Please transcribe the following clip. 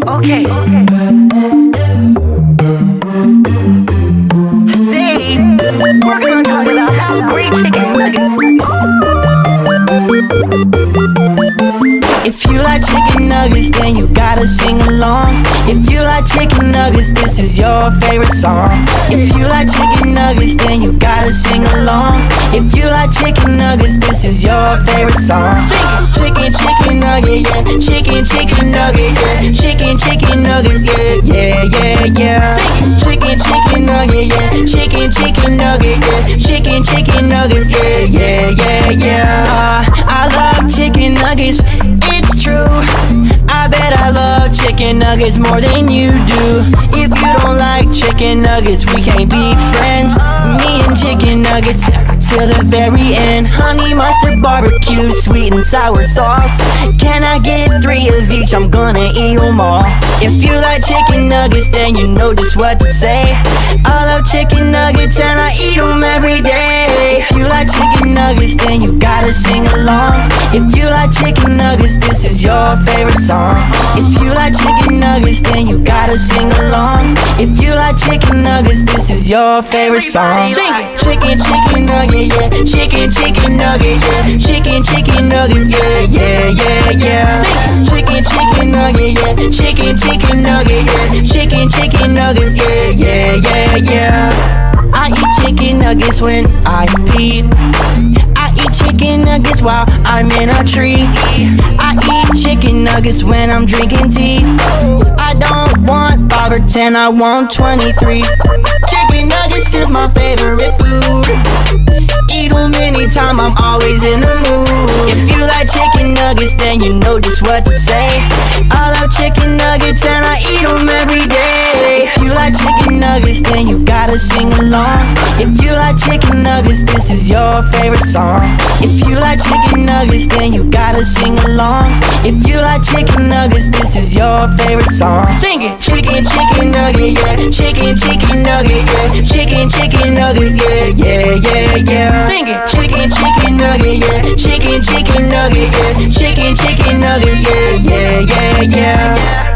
Okay. Today, we're gonna talk about how great chicken nuggets. If you like chicken nuggets, then you gotta sing along. If you like chicken nuggets, this is your favorite song. If you like chicken nuggets, then you gotta sing along. If you like chicken nuggets, this is your favorite song. Chicken, chicken nugget, yeah. Chicken nugget, yeah. Chicken nuggets, yeah, yeah, yeah, yeah. Chicken nugget, yeah. Chicken nugget, yeah. Chicken nuggets, yeah, yeah, yeah, yeah. I love chicken nuggets, it's true. I bet I love chicken nuggets more than you do. If you don't like chicken nuggets, we can't be friends. Me and chicken nuggets till the very end. Honey mustard barbecue, sweet and sour sauce. Can I get 3 of each? I'm gonna eat them all. If you like chicken nuggets, then you know just what to say. I love chicken nuggets and I eat them every day. If you like chicken nuggets, then you gotta sing along. If you like chicken nuggets, this is your favorite song. If you like chicken nuggets, then you gotta sing along. If you like chicken nuggets, this is your favorite song. Sing it. Chicken nugget, yeah. Chicken nugget, yeah. Chicken nuggets, yeah, yeah, yeah, yeah. Chicken nugget, yeah. Chicken nugget, yeah. Chicken nuggets, yeah, yeah, yeah, yeah. I eat chicken nuggets when I pee. I eat chicken nuggets while I'm in a tree. I eat chicken nuggets when I'm drinking tea. I don't want 5 or 10, I want 23. Chicken nuggets is my favorite food. Eat them anytime, I'm always in the mood. If you like chicken nuggets, then you know just what to say. I love chicken nuggets and I eat them every day. If you like chicken nuggets, then you gotta sing along. If you like chicken nuggets, this is your favorite song. If you like chicken nuggets, then you gotta sing along. If you like chicken nuggets, this is your favorite song. Sing it. Chicken nugget, yeah. Chicken nugget, yeah. Chicken nuggets, yeah, yeah, yeah, yeah. Sing it. Chicken nugget, yeah. Chicken nugget, yeah. Chicken nuggets, yeah, yeah, yeah, yeah.